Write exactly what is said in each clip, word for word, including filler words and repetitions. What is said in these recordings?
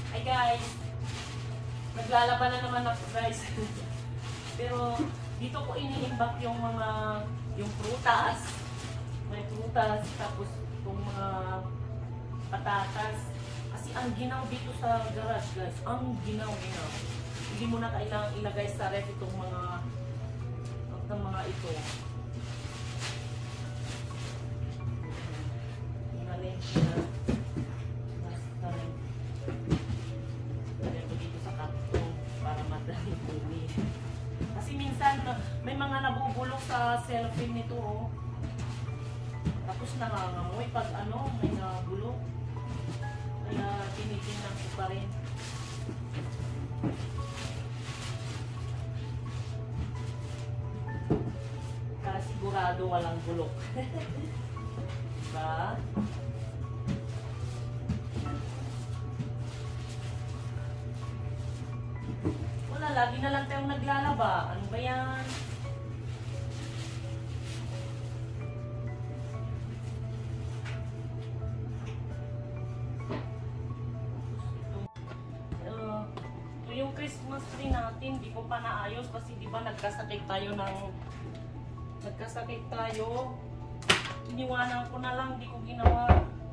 Hi guys! Naglalaban na naman ako guys. Pero dito ko iniimbak yung mga yung prutas. May prutas, tapos yung mga patatas. Kasi ang ginaw dito sa garage guys, ang ginaw-ginaw. Hindi mo na kailangang ilagay sa ref itong mga itong mga ito. Inalin na. Basta rin. Lagay ko dito sa karton para madali bumi. Kasi minsan may mga nabubulok sa cellophane nito oh. Tapos nangangamoy pag ano, may nabulok. Kaya tinitingnan ko pa rin. Para sigurado walang bulok. Diba? Wala, lagi na lang tayong naglalaba. Ano ba yan? Yung Christmas tree natin, di ko pa naayos kasi di ba nagkasakit tayo ng nagkasakit tayo. Iniwanan ko na lang, di ko ginawa.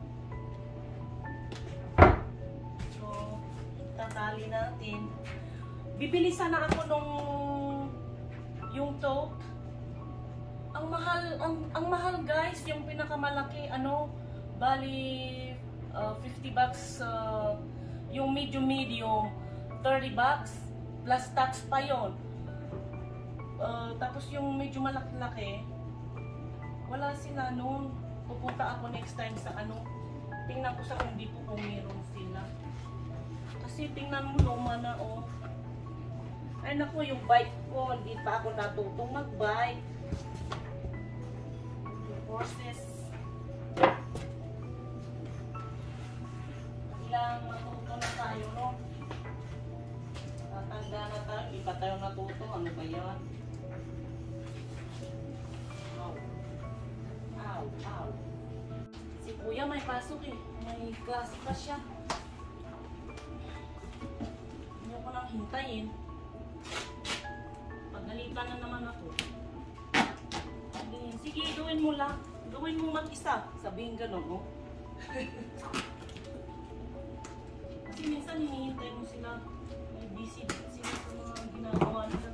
So, tatali natin. Bibili sana ako nung yung tote. Ang mahal, ang, ang mahal guys, yung pinakamalaki, ano, bali uh, fifty bucks, uh, yung medium medium. thirty bucks plus tax pa yon. Uh, tapos yung medyo malaki-laki, wala sila noon. Pupunta ako next time sa ano. Tingnan ko sa Home Depot kung meron sila. Kasi tingnan mo luma na oh. Ay naku, yung bike ko, hindi pa ako natutong mag-bike. Horses. Kailangan matuto na tayo, no? Tanda na tayo, hindi pa tayo natuto. Ano ba yan? Ow. Ow, ow. Si kuya may pasok eh. May klase pa siya. Hindi ko nang hintayin. Pagalitan na naman ako. Sige, gawin mo lang. Gawin mo mag-isa. Sabihin gano'n, oh. Kasi minsan hinihintay mo sila. Busy sila sa mga ginagawa nila.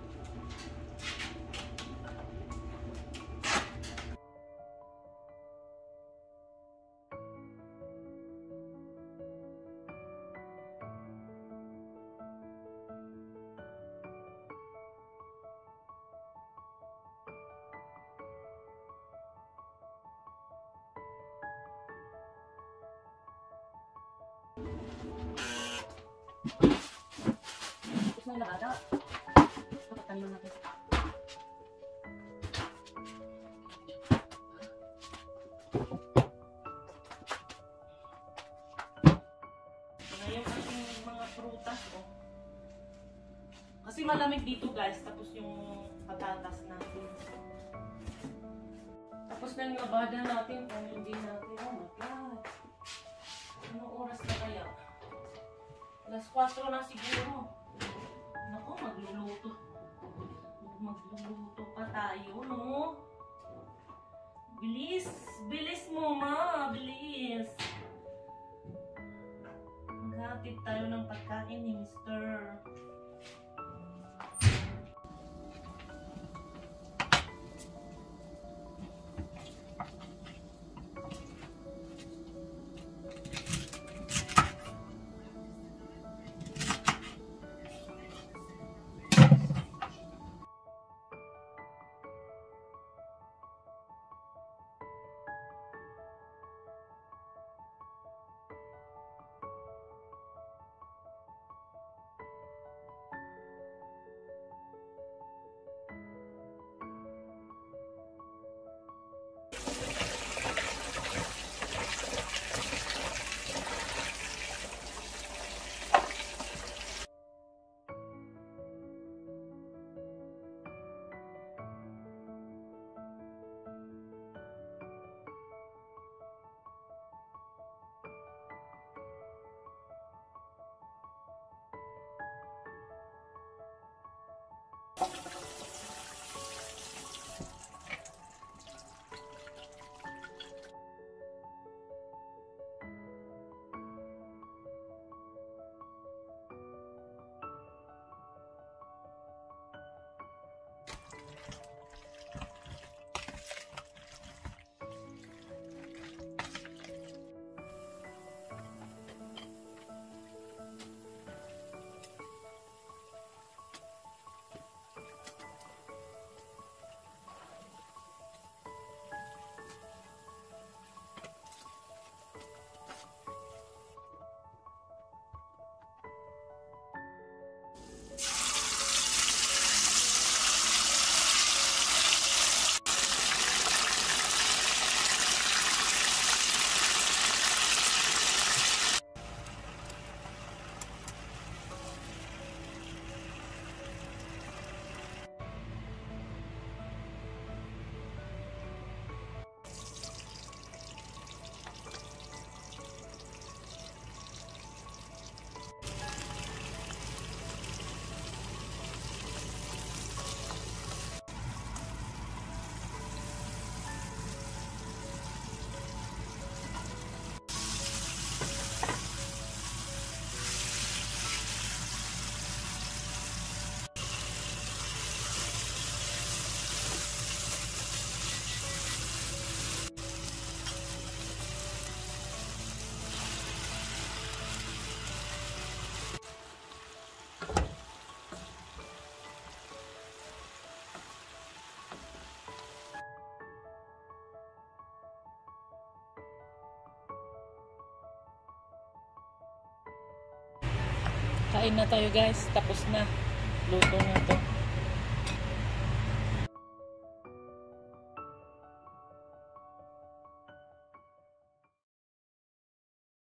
Tapos na nabada. Kapag tayo natin. Ngayon ating mga prutas oh. Kasi malamig dito guys. Tapos yung patatas natin. Tapos na yung labada natin. Kung hindi natin. Oh my God. Anong oras na kaya? alas kwatro na siguro. Naku, magluluto. Magluluto pa tayo, no? Bilis! Bilis mo, ma! Bilis! Maghatid tayo ng pagkain ni Mister Kain na tayo guys. Tapos na. Luto na to.